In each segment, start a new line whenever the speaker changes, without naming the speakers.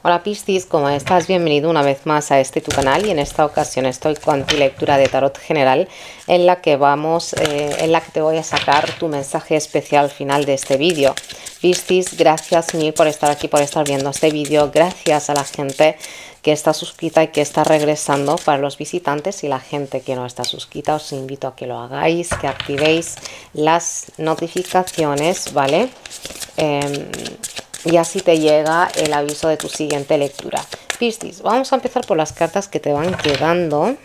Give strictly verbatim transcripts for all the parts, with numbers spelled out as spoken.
Hola Piscis, ¿cómo estás? Bienvenido una vez más a este tu canal y en esta ocasión estoy con tu lectura de tarot general en la que vamos, eh, en la que te voy a sacar tu mensaje especial final de este vídeo. Piscis, gracias mil por estar aquí, por estar viendo este vídeo, gracias a la gente que está suscrita y que está regresando. Para los visitantes y la gente que no está suscrita, os invito a que lo hagáis, que activéis las notificaciones, ¿vale? Eh, y así te llega el aviso de tu siguiente lectura. Piscis, vamos a empezar por las cartas que te van quedando.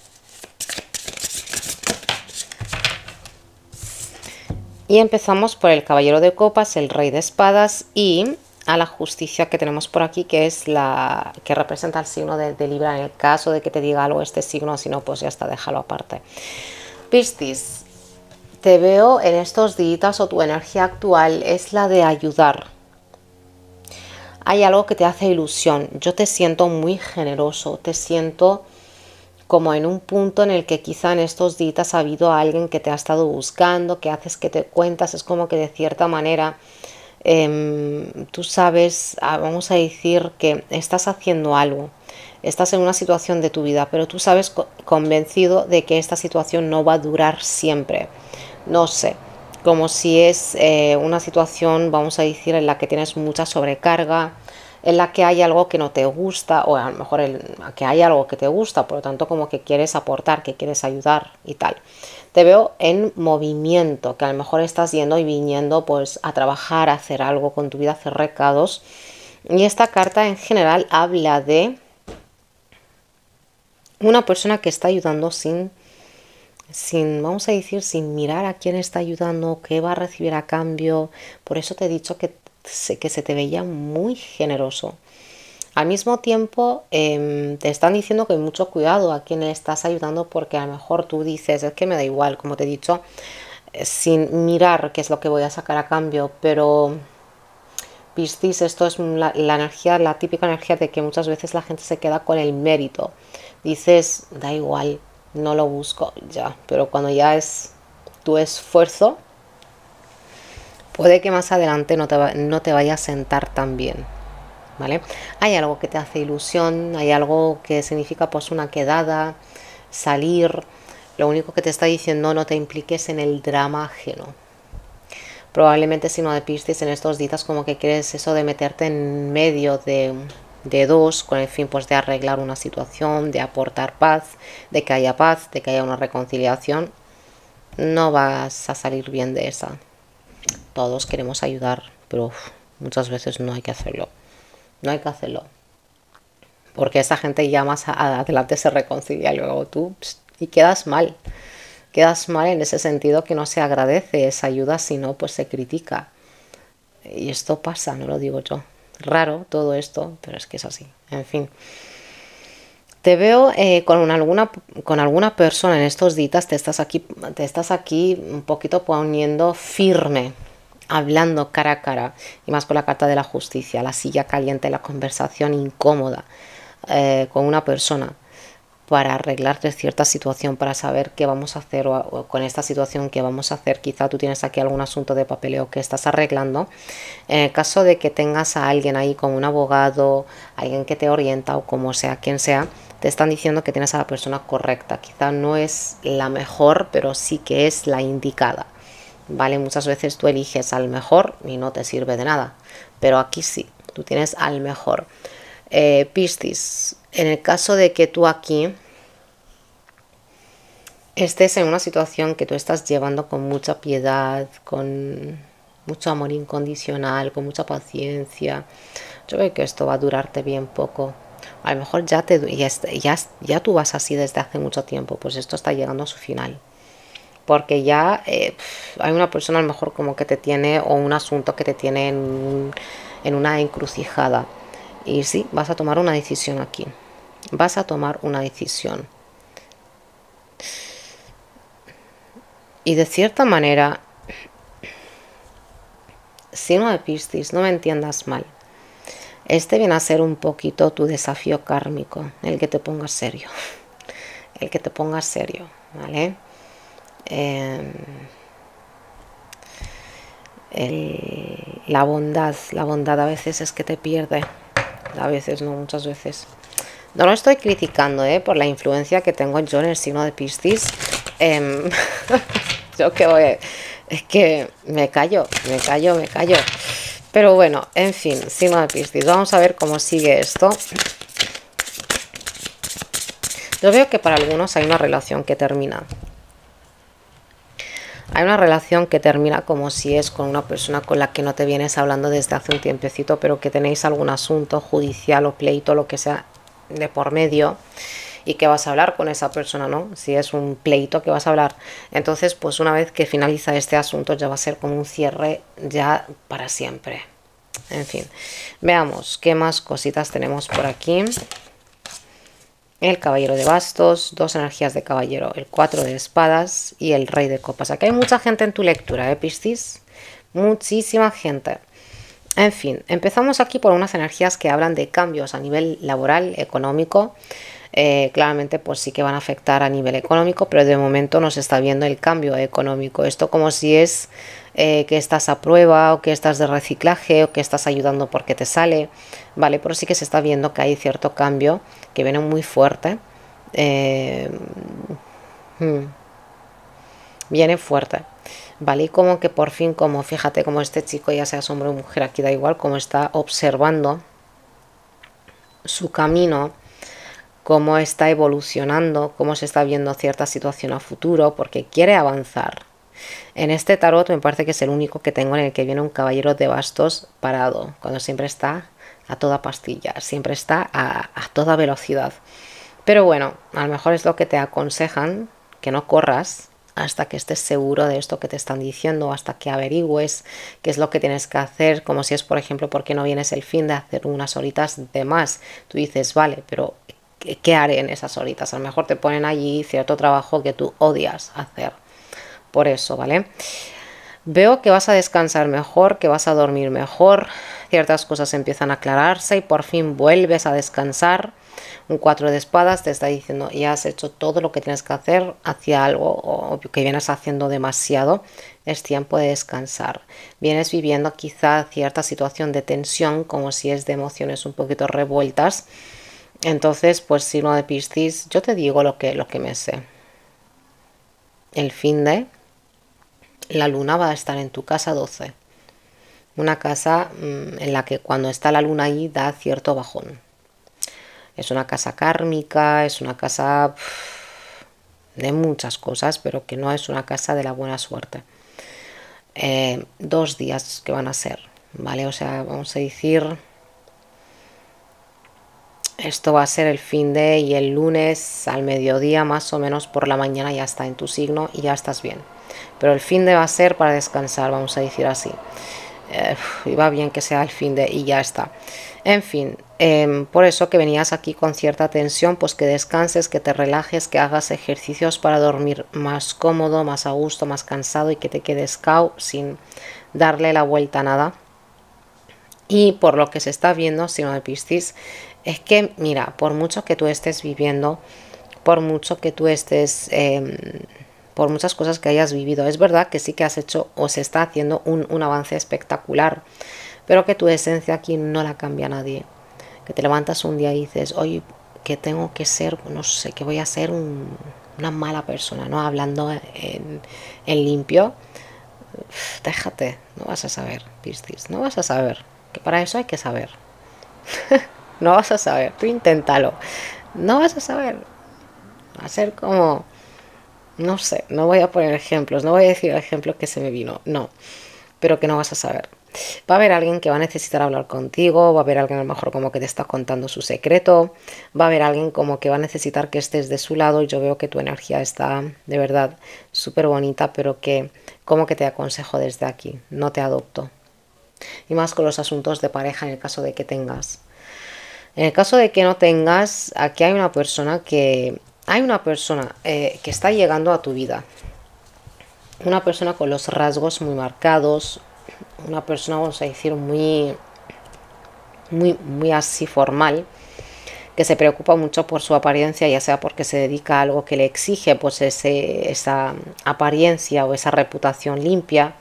Y empezamos por el Caballero de Copas, el Rey de Espadas y a la Justicia que tenemos por aquí, que es la que representa el signo de, de Libra. En el caso de que te diga algo este signo, si no, pues ya está, déjalo aparte. Piscis, te veo en estos días, o tu energía actual es la de ayudar. Hay algo que te hace ilusión. Yo te siento muy generoso, te siento como en un punto en el que quizá en estos días ha habido alguien que te ha estado buscando, que haces que te cuentas, es como que de cierta manera eh, tú sabes, vamos a decir que estás haciendo algo, estás en una situación de tu vida, pero tú sabes co- convencido de que esta situación no va a durar siempre. No sé, como si es eh, una situación, vamos a decir, en la que tienes mucha sobrecarga, en la que hay algo que no te gusta, o a lo mejor el, que hay algo que te gusta, por lo tanto como que quieres aportar, que quieres ayudar y tal. Te veo en movimiento, que a lo mejor estás yendo y viniendo pues a trabajar, a hacer algo con tu vida, a hacer recados. Y esta carta en general habla de una persona que está ayudando sin sin, vamos a decir, sin mirar a quién está ayudando, qué va a recibir a cambio. Por eso te he dicho que, que se te veía muy generoso. Al mismo tiempo, eh, te están diciendo que hay mucho cuidado a quién le estás ayudando, porque a lo mejor tú dices, es que me da igual, como te he dicho, eh, sin mirar qué es lo que voy a sacar a cambio, pero Piscis, esto es la, la energía, la típica energía de que muchas veces la gente se queda con el mérito. Dices, da igual, no lo busco ya, pero cuando ya es tu esfuerzo, puede que más adelante no te, va, no te vaya a sentar tan bien, ¿vale? Hay algo que te hace ilusión, hay algo que significa pues una quedada, salir. Lo único que te está diciendo, no te impliques en el drama ajeno. Probablemente si no de Piscis en estos días como que quieres eso de meterte en medio de, de dos, con el fin pues de arreglar una situación, de aportar paz, de que haya paz, de que haya una reconciliación. No vas a salir bien de esa. Todos queremos ayudar, pero uf, muchas veces no hay que hacerlo. No hay que hacerlo. Porque esa gente ya más adelante se reconcilia y luego tú pst, y quedas mal. Quedas mal en ese sentido, que no se agradece esa ayuda, sino pues se critica. Y esto pasa, no lo digo yo. Raro todo esto, pero es que es así. En fin. Te veo eh, con, una, alguna, con alguna persona en estos días, te estás aquí, te estás aquí un poquito poniendo firme, hablando cara a cara, y más con la carta de la justicia, la silla caliente, la conversación incómoda eh, con una persona, para arreglarte cierta situación, para saber qué vamos a hacer o, o con esta situación qué vamos a hacer. Quizá tú tienes aquí algún asunto de papeleo que estás arreglando. En el caso de que tengas a alguien ahí como un abogado, alguien que te orienta o como sea, quien sea, te están diciendo que tienes a la persona correcta. Quizá no es la mejor, pero sí que es la indicada. ¿Vale? Muchas veces tú eliges al mejor y no te sirve de nada, pero aquí sí, tú tienes al mejor. Eh, Piscis, en el caso de que tú aquí estés en una situación que tú estás llevando con mucha piedad, con mucho amor incondicional, con mucha paciencia, yo veo que esto va a durarte bien poco. A lo mejor ya, te, ya, ya, ya tú vas así desde hace mucho tiempo, pues esto está llegando a su final. Porque ya eh, hay una persona a lo mejor como que te tiene, o un asunto que te tiene en, un, en una encrucijada. Y sí, vas a tomar una decisión aquí. Vas a tomar una decisión. Y de cierta manera, signo de Piscis, no me entiendas mal. Este viene a ser un poquito tu desafío kármico, el que te pongas serio. El que te pongas serio, ¿vale? Eh, el, la bondad, la bondad a veces es que te pierde. a veces, no muchas veces. No lo estoy criticando, ¿eh? Por la influencia que tengo yo en el signo de Piscis. Eh, yo que voy, es que me callo, me callo, me callo. Pero bueno, en fin, signo de Piscis. Vamos a ver cómo sigue esto. Yo veo que para algunos hay una relación que termina. Hay una relación que termina como si es con una persona con la que no te vienes hablando desde hace un tiempecito, pero que tenéis algún asunto judicial o pleito, lo que sea, de por medio, y que vas a hablar con esa persona, ¿no? Si es un pleito que vas a hablar. Entonces, pues una vez que finaliza este asunto ya va a ser como un cierre ya para siempre. En fin, veamos qué más cositas tenemos por aquí. El caballero de bastos, dos energías de caballero, el cuatro de espadas y el rey de copas. Aquí hay mucha gente en tu lectura, ¿eh, Piscis? Muchísima gente. En fin, empezamos aquí por unas energías que hablan de cambios a nivel laboral, económico. Eh, claramente pues sí que van a afectar a nivel económico, pero de momento no se está viendo el cambio económico. Esto como si es eh, que estás a prueba o que estás de reciclaje o que estás ayudando porque te sale, ¿vale? Pero sí que se está viendo que hay cierto cambio que viene muy fuerte. Eh, hmm, viene fuerte. ¿Vale? Y como que por fin, como fíjate, como este chico, ya sea hombre o mujer, aquí da igual, como está observando su camino, cómo está evolucionando, cómo se está viendo cierta situación a futuro, porque quiere avanzar. En este tarot me parece que es el único que tengo en el que viene un caballero de bastos parado, cuando siempre está a toda pastilla, siempre está a, a toda velocidad. Pero bueno, a lo mejor es lo que te aconsejan, que no corras hasta que estés seguro de esto que te están diciendo, hasta que averigües qué es lo que tienes que hacer, como si es, por ejemplo, ¿por qué no vienes el fin de hacer unas horitas de más? Tú dices, vale, pero ¿qué haré en esas horitas? A lo mejor te ponen allí cierto trabajo que tú odias hacer. Por eso, ¿vale? Veo que vas a descansar mejor, que vas a dormir mejor, ciertas cosas empiezan a aclararse y por fin vuelves a descansar. Un cuatro de espadas te está diciendo, ya has hecho todo lo que tienes que hacer hacia algo o que vienes haciendo demasiado, es tiempo de descansar. Vienes viviendo quizá cierta situación de tensión, como si es de emociones un poquito revueltas. Entonces, pues signo de Piscis, yo te digo lo que, lo que me sé. El fin de la luna va a estar en tu casa doce. Una casa mmm, en la que cuando está la luna ahí da cierto bajón. Es una casa kármica, es una casa pff, de muchas cosas, pero que no es una casa de la buena suerte. Eh, dos días que van a ser, ¿vale? O sea, vamos a decir, esto va a ser el fin de y el lunes al mediodía, más o menos por la mañana, ya está en tu signo y ya estás bien. Pero el fin de va a ser para descansar, vamos a decir así. Eh, y va bien que sea el fin de y ya está. En fin, eh, por eso que venías aquí con cierta tensión, pues que descanses, que te relajes, que hagas ejercicios para dormir más cómodo, más a gusto, más cansado y que te quedes cao sin darle la vuelta a nada. Y por lo que se está viendo, signo de Piscis, es que, mira, por mucho que tú estés viviendo, por mucho que tú estés... Eh, por muchas cosas que hayas vivido, es verdad que sí que has hecho o se está haciendo un, un avance espectacular, pero que tu esencia aquí no la cambia nadie. Que te levantas un día y dices, oye, que tengo que ser, no sé, que voy a ser un, una mala persona, ¿no? Hablando en, en limpio, déjate, no vas a saber, Piscis, no vas a saber, que para eso hay que saber. No vas a saber, tú inténtalo, no vas a saber, va a ser como... No sé, no voy a poner ejemplos, no voy a decir el ejemplo que se me vino, no, pero que no vas a saber. Va a haber alguien que va a necesitar hablar contigo, va a haber alguien a lo mejor como que te está contando su secreto, va a haber alguien como que va a necesitar que estés de su lado y yo veo que tu energía está de verdad súper bonita, pero que como que te aconsejo desde aquí, no te adopto. Y más con los asuntos de pareja en el caso de que tengas. En el caso de que no tengas, aquí hay una persona que... Hay una persona eh, que está llegando a tu vida, una persona con los rasgos muy marcados, una persona, vamos a decir, muy, muy, muy así formal, que se preocupa mucho por su apariencia, ya sea porque se dedica a algo que le exige pues ese, esa apariencia o esa reputación limpia, eh, y es una persona a la que no le va la mentira, no le va la mentira.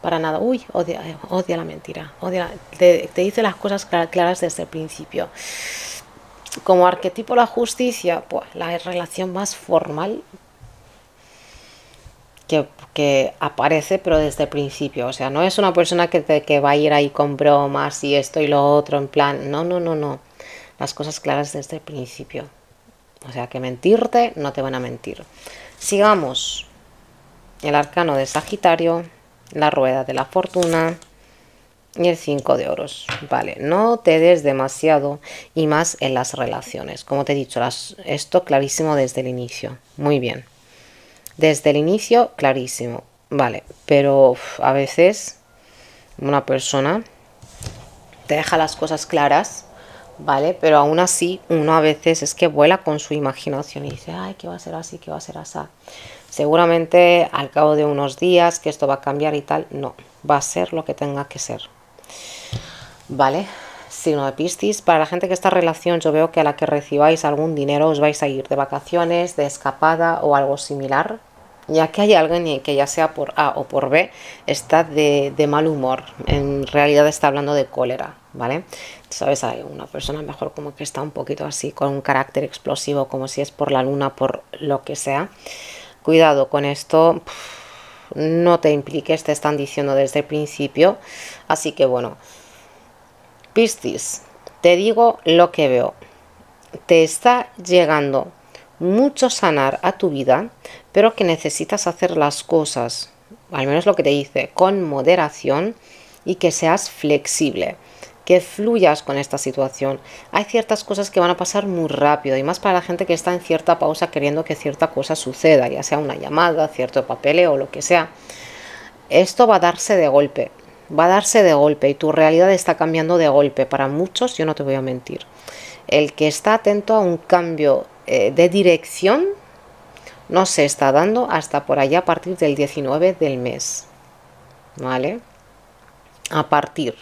para nada. Uy, odia, odia la mentira, odia la- te, te dice las cosas clara- claras desde el principio. Como arquetipo la justicia, pues la relación más formal que, que aparece, pero desde el principio. O sea, no es una persona que, te, que va a ir ahí con bromas y esto y lo otro, en plan, no, no, no, no. Las cosas claras desde el principio. O sea, que mentirte, no te van a mentir. Sigamos. El arcano de Sagitario, la rueda de la fortuna y el cinco de oros. Vale, no te des demasiado y más en las relaciones. Como te he dicho, las, esto clarísimo desde el inicio. Muy bien. Desde el inicio, clarísimo. Vale, pero uf, a veces una persona te deja las cosas claras, ¿vale? Pero aún así, uno a veces es que vuela con su imaginación y dice, ay, que va a ser así, que va a ser así. Seguramente al cabo de unos días que esto va a cambiar y tal, no, va a ser lo que tenga que ser, ¿vale? Signo de Piscis, para la gente que está en relación, yo veo que a la que recibáis algún dinero os vais a ir de vacaciones, de escapada o algo similar, ya que hay alguien que ya sea por A o por B está de, de mal humor, en realidad está hablando de cólera, ¿vale? Sabes, hay una persona mejor como que está un poquito así, con un carácter explosivo, como si es por la luna, por lo que sea. Cuidado con esto, no te impliques, te están diciendo desde el principio, así que bueno. Piscis, te digo lo que veo. Te está llegando mucho sanar a tu vida, pero que necesitas hacer las cosas, al menos lo que te dice, con moderación y que seas flexible, que fluyas con esta situación. Hay ciertas cosas que van a pasar muy rápido y más para la gente que está en cierta pausa queriendo que cierta cosa suceda, ya sea una llamada, cierto papeleo o lo que sea. Esto va a darse de golpe, va a darse de golpe y tu realidad está cambiando de golpe. Para muchos, yo no te voy a mentir, el que está atento a un cambio eh, de dirección no se está dando hasta por allá a partir del diecinueve del mes, ¿vale? A partir,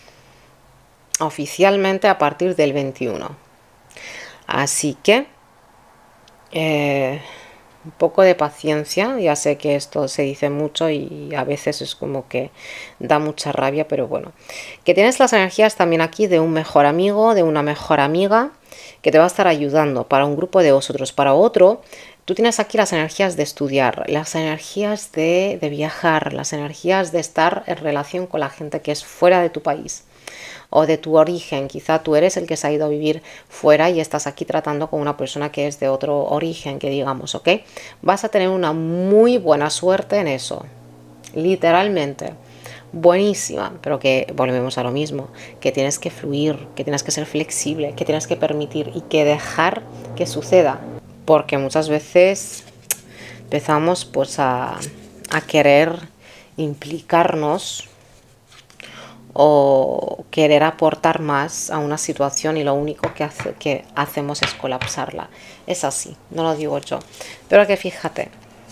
oficialmente a partir del veintiuno. Así que eh, un poco de paciencia, ya sé que esto se dice mucho y a veces es como que da mucha rabia, pero bueno, que tienes las energías también aquí de un mejor amigo, de una mejor amiga, que te va a estar ayudando para un grupo de vosotros, para otro. Tú tienes aquí las energías de estudiar, las energías de, de viajar, las energías de estar en relación con la gente que es fuera de tu país o de tu origen. Quizá tú eres el que se ha ido a vivir fuera y estás aquí tratando con una persona que es de otro origen, que digamos, ¿ok? Vas a tener una muy buena suerte en eso, literalmente. Buenísima, pero que volvemos a lo mismo, que tienes que fluir, que tienes que ser flexible, que tienes que permitir y que dejar que suceda, porque muchas veces empezamos pues a, a querer implicarnos o querer aportar más a una situación y lo único que, hace, que hacemos es colapsarla. Es así, no lo digo yo, pero que fíjate.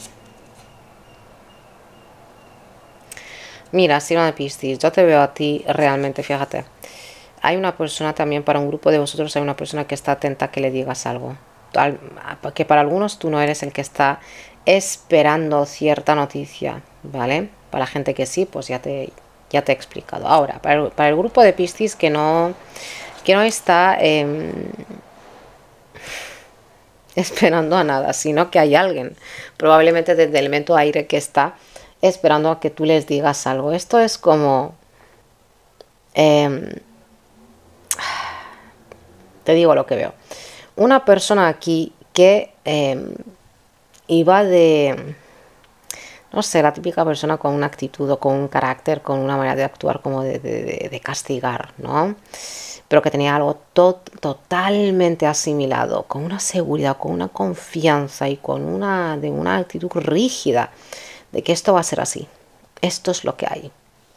Mira, signo de Piscis, yo te veo a ti realmente, fíjate. Hay una persona también, para un grupo de vosotros, hay una persona que está atenta a que le digas algo. Que para algunos tú no eres el que está esperando cierta noticia, ¿vale? Para la gente que sí, pues ya te, ya te he explicado. Ahora, para el, para el grupo de Piscis que no, que no está eh, esperando a nada, sino que hay alguien, probablemente desde el elemento aire, que está esperando a que tú les digas algo. Esto es como... Eh, te digo lo que veo. Una persona aquí que eh, iba de... no sé, la típica persona con una actitud o con un carácter, con una manera de actuar como de, de, de castigar, ¿no? Pero que tenía algo to totalmente asimilado, con una seguridad, con una confianza y con una, de una actitud rígida de que esto va a ser así. Esto es lo que hay.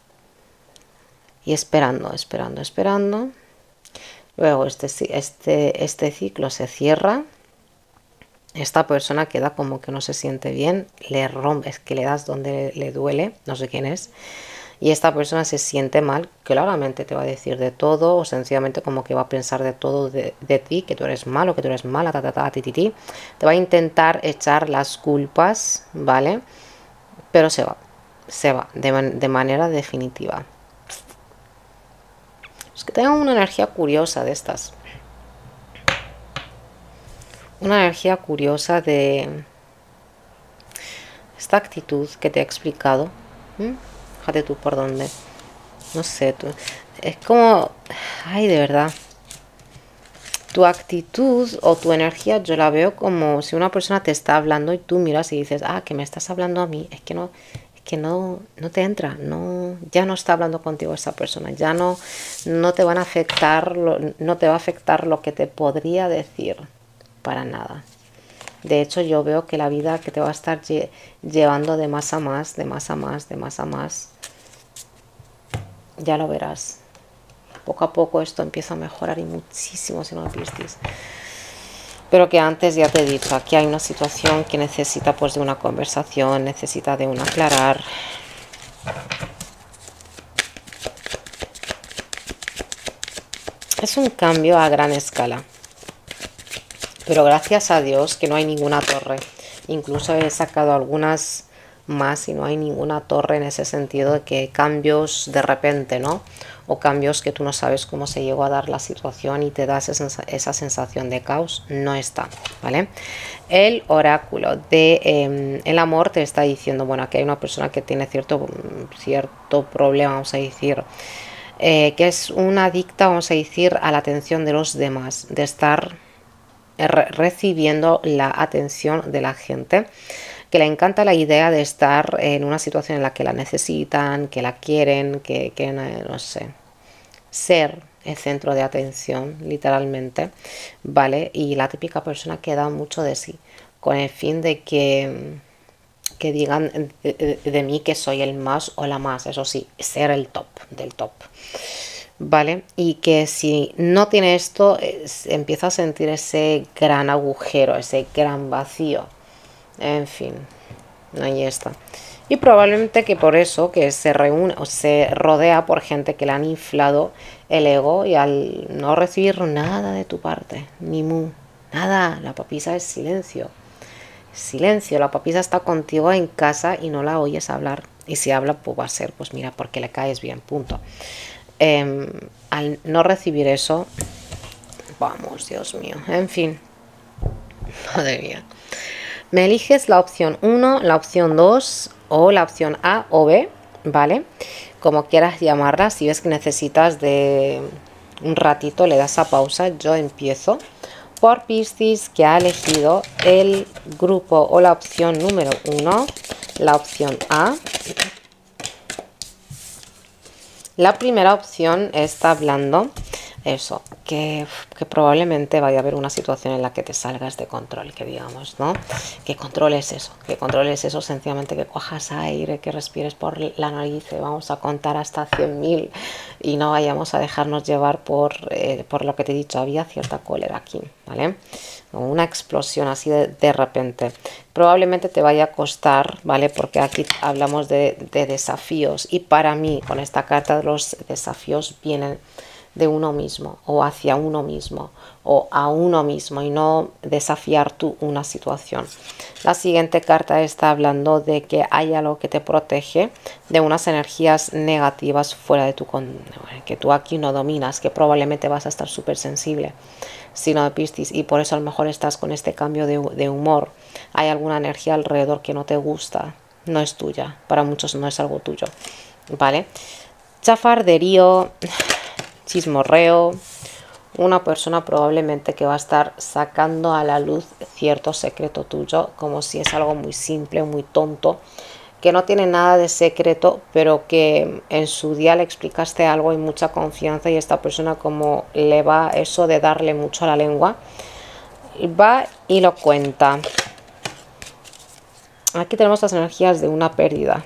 Y esperando, esperando, esperando. Luego este, este, este ciclo se cierra. Esta persona queda como que no se siente bien, le rompes, que le das donde le duele, no sé quién es, y esta persona se siente mal, claramente te va a decir de todo, o sencillamente como que va a pensar de todo de, de ti, que tú eres malo, que tú eres mala, ta, ta, ta, ti, ti, ti. Te va a intentar echar las culpas, ¿vale? Pero se va. se va de, man de manera definitiva. Es que tengo una energía curiosa de estas. Una energía curiosa de esta actitud que te he explicado. ¿Mm? Fíjate tú por dónde. No sé, tú. Es como... Ay, de verdad. Tu actitud o tu energía yo la veo como si una persona te está hablando y tú miras y dices, ah, que me estás hablando a mí. Es que no, es que no, no te entra, no, ya no está hablando contigo esa persona, ya no, no te van a afectar, no te va a afectar lo que te podría decir, para nada. De hecho, yo veo que la vida que te va a estar lle llevando de más a más, de más a más, de más a más, ya lo verás. Poco a poco esto empieza a mejorar y muchísimo si no lo vistes. Pero que antes ya te he dicho, aquí hay una situación que necesita pues de una conversación, necesita de un aclarar. Es un cambio a gran escala. Pero gracias a Dios que no hay ninguna torre. Incluso he sacado algunas más y no hay ninguna torre en ese sentido de que cambios de repente, ¿no? O cambios que tú no sabes cómo se llegó a dar la situación y te das esa, esa sensación de caos, no está, ¿vale? El oráculo de eh, el amor te está diciendo, bueno, aquí hay una persona que tiene cierto, cierto problema, vamos a decir, eh, que es una adicta, vamos a decir, a la atención de los demás, de estar re recibiendo la atención de la gente, que le encanta la idea de estar en una situación en la que la necesitan, que la quieren, que, que no sé, ser el centro de atención, literalmente, ¿vale? Y la típica persona que da mucho de sí, con el fin de que, que digan de, de, de mí que soy el más o la más, eso sí, ser el top del top. ¿Vale? Y que si no tiene esto, es, empieza a sentir ese gran agujero, ese gran vacío. En fin, ahí está. Y probablemente que por eso que se reúne o se rodea por gente que le han inflado el ego y al no recibir nada de tu parte, ni mu, nada, la papisa es silencio. Silencio, la papisa está contigo en casa y no la oyes hablar. Y si habla, pues va a ser, pues mira, porque le caes bien, punto. Eh, al no recibir eso, vamos, Dios mío, en fin, madre mía, me eliges la opción uno, la opción dos o la opción A o B, ¿vale? Como quieras llamarla. Si ves que necesitas de un ratito, le das a pausa. Yo empiezo por Piscis, que ha elegido el grupo o la opción número uno, la opción A. La primera opción está hablando eso, que, que probablemente vaya a haber una situación en la que te salgas de control, que digamos, ¿no? Que controles eso, que controles eso, sencillamente que cojas aire, que respires por la nariz, vamos a contar hasta cien mil y no vayamos a dejarnos llevar por, eh, por lo que te he dicho, había cierta cólera aquí, ¿vale? Una explosión así de, de repente. Probablemente te vaya a costar, ¿vale? Porque aquí hablamos de, de desafíos y para mí con esta carta los desafíos vienen de uno mismo o hacia uno mismo o a uno mismo y no desafiar tú una situación. La siguiente carta está hablando de que hay algo que te protege de unas energías negativas fuera de tu con que tú aquí no dominas, que probablemente vas a estar súper sensible si no de Piscis y por eso a lo mejor estás con este cambio de, de humor. Hay alguna energía alrededor que no te gusta, no es tuya, para muchos no es algo tuyo, ¿vale? Chafarderío, chismorreo, una persona probablemente que va a estar sacando a la luz cierto secreto tuyo, como si es algo muy simple, muy tonto, que no tiene nada de secreto, pero que en su día le explicaste algo y mucha confianza y esta persona como le va eso de darle mucho a la lengua, va y lo cuenta. Aquí tenemos las energías de una pérdida.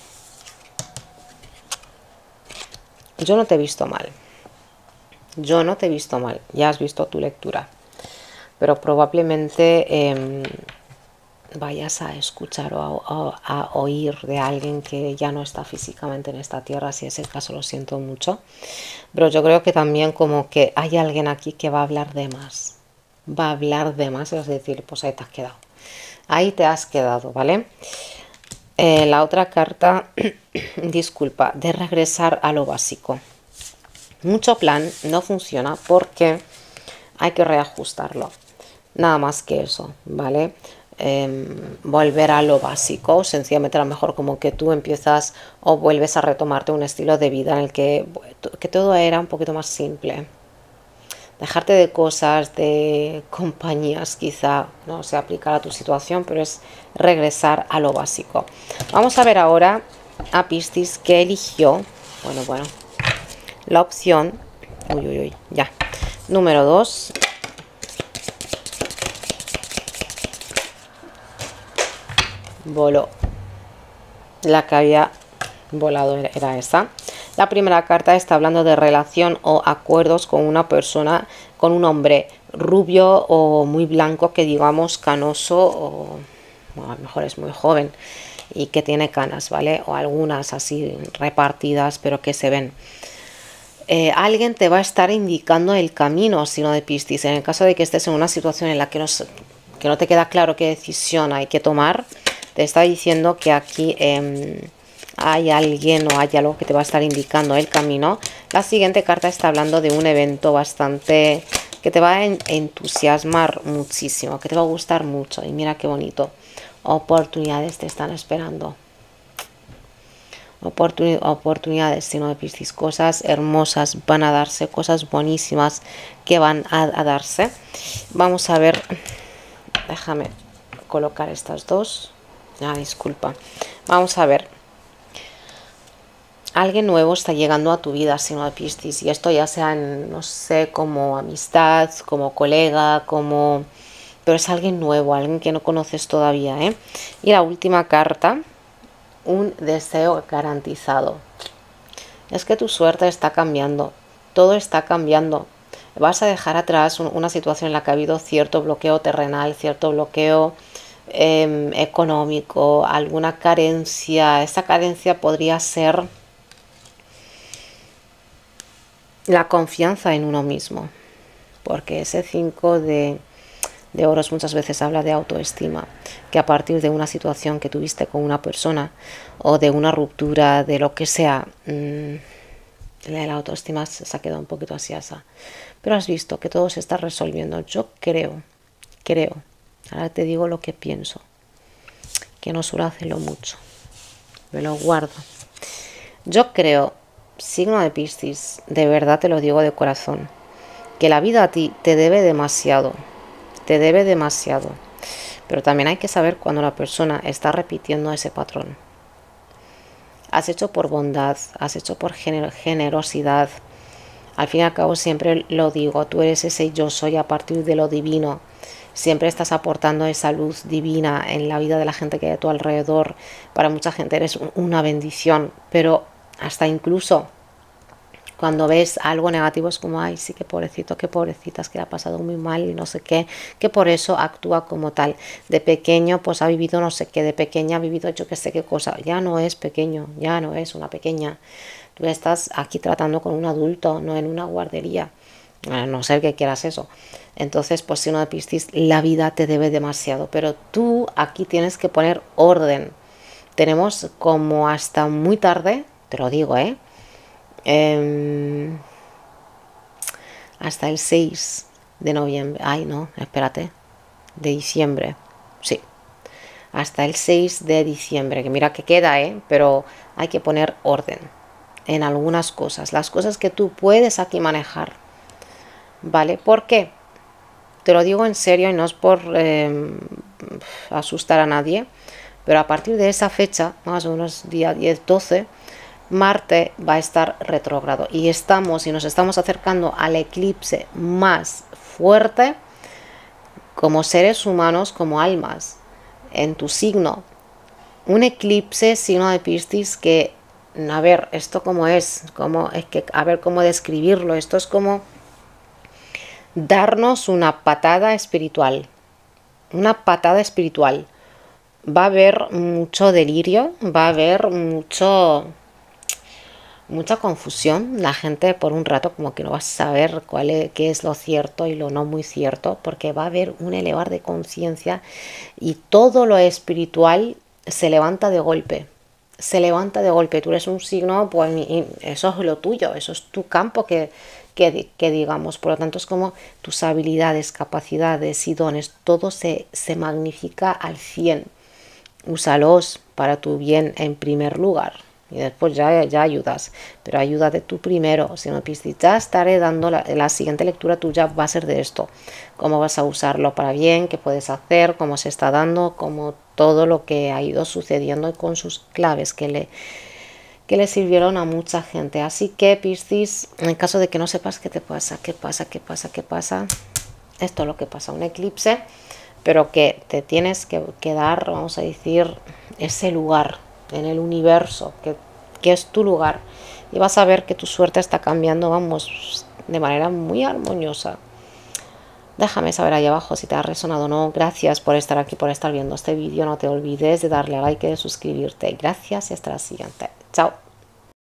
Yo no te he visto mal. Yo no te he visto mal. Ya has visto tu lectura. Pero probablemente eh, vayas a escuchar o a, a, a oír de alguien que ya no está físicamente en esta tierra. Si es el caso, lo siento mucho. Pero yo creo que también como que hay alguien aquí que va a hablar de más. Va a hablar de más. Es decir, pues ahí te has quedado. Ahí te has quedado, ¿vale? Eh, la otra carta, disculpa, de regresar a lo básico. Mucho plan no funciona porque hay que reajustarlo. Nada más que eso, ¿vale? Eh, volver a lo básico, sencillamente a lo mejor como que tú empiezas o vuelves a retomarte un estilo de vida en el que, que todo era un poquito más simple. Dejarte de cosas, de compañías, quizá no se aplicará a tu situación, pero es regresar a lo básico. Vamos a ver ahora a Piscis que eligió, bueno, bueno, la opción, uy, uy, uy, ya, número dos. Voló. La que había volado era esa. La primera carta está hablando de relación o acuerdos con una persona, con un hombre rubio o muy blanco, que digamos canoso, o bueno, a lo mejor es muy joven y que tiene canas, ¿vale? O algunas así repartidas, pero que se ven. Eh, alguien te va a estar indicando el camino, signo de Piscis. En el caso de que estés en una situación en la que no, que no te queda claro qué decisión hay que tomar, te está diciendo que aquí eh, hay alguien o hay algo que te va a estar indicando el camino. La siguiente carta está hablando de un evento bastante que te va a entusiasmar muchísimo, que te va a gustar mucho. Y mira qué bonito. Oportunidades te están esperando. Oportun oportunidades, sino de Piscis. Cosas hermosas van a darse, cosas buenísimas que van a, a darse. Vamos a ver. Déjame colocar estas dos. Ah, disculpa. Vamos a ver. Alguien nuevo está llegando a tu vida, signo de Piscis, y esto ya sea, en, no sé, como amistad, como colega, como... pero es alguien nuevo, alguien que no conoces todavía, ¿eh? Y la última carta, un deseo garantizado. Es que tu suerte está cambiando, todo está cambiando. Vas a dejar atrás una situación en la que ha habido cierto bloqueo terrenal, cierto bloqueo eh, económico, alguna carencia. Esa carencia podría ser la confianza en uno mismo, porque ese cinco de, de oros muchas veces habla de autoestima, que a partir de una situación que tuviste con una persona o de una ruptura, de lo que sea, mmm, la autoestima se ha quedado un poquito así, asa. Pero has visto que todo se está resolviendo. Yo creo, creo, ahora te digo lo que pienso, que no suelo hacerlo mucho, me lo guardo. Yo creo, signo de Piscis, de verdad te lo digo de corazón, que la vida a ti te debe demasiado, te debe demasiado. Pero también hay que saber cuando la persona está repitiendo ese patrón. Has hecho por bondad, has hecho por gener generosidad. Al fin y al cabo siempre lo digo, tú eres ese yo soy a partir de lo divino. Siempre estás aportando esa luz divina en la vida de la gente que hay a tu alrededor. Para mucha gente eres una bendición, pero hasta incluso cuando ves algo negativo es como, ay, sí, qué pobrecito, qué pobrecitas, que le ha pasado muy mal y no sé qué, que por eso actúa como tal. De pequeño pues ha vivido no sé qué, de pequeña ha vivido yo qué sé qué cosa. Ya no es pequeño, ya no es una pequeña. Tú estás aquí tratando con un adulto, no en una guardería, a no ser que quieras eso. Entonces, pues si uno de Piscis, la vida te debe demasiado, pero tú aquí tienes que poner orden. Tenemos como hasta muy tarde, te lo digo, ¿eh? Eh, hasta el seis de noviembre, ay no, espérate, de diciembre, sí, hasta el seis de diciembre, que mira que queda, ¿eh? Pero hay que poner orden en algunas cosas, las cosas que tú puedes aquí manejar, ¿vale? ¿Por qué? Te lo digo en serio y no es por eh, asustar a nadie, pero a partir de esa fecha, más o menos día diez doce, Marte va a estar retrógrado y estamos y nos estamos acercando al eclipse más fuerte como seres humanos, como almas, en tu signo. Un eclipse, signo de Piscis, que, a ver, esto cómo es, cómo, es que, a ver cómo describirlo, esto es como darnos una patada espiritual, una patada espiritual. Va a haber mucho delirio, va a haber mucho... mucha confusión, la gente por un rato como que no va a saber cuál es, qué es lo cierto y lo no muy cierto, porque va a haber un elevar de conciencia y todo lo espiritual se levanta de golpe, se levanta de golpe. Tú eres un signo, pues eso es lo tuyo, eso es tu campo que, que, que digamos, por lo tanto es como tus habilidades, capacidades y dones, todo se, se magnifica al cien. Úsalos para tu bien en primer lugar y después ya, ya ayudas, pero ayúdate tú primero. Si no, Piscis, ya estaré dando la, la siguiente lectura tuya va a ser de esto, cómo vas a usarlo para bien, qué puedes hacer, cómo se está dando, cómo todo lo que ha ido sucediendo y con sus claves que le, que le sirvieron a mucha gente. Así que Piscis, en caso de que no sepas qué te pasa, qué pasa, qué pasa, qué pasa, esto es lo que pasa, un eclipse, pero que te tienes que, que dar, vamos a decir, ese lugar en el universo, que, que es tu lugar, y vas a ver que tu suerte está cambiando, vamos, de manera muy armoniosa. Déjame saber ahí abajo si te ha resonado o no. Gracias por estar aquí, por estar viendo este vídeo. No te olvides de darle a like y de suscribirte. Gracias y hasta la siguiente. Chao.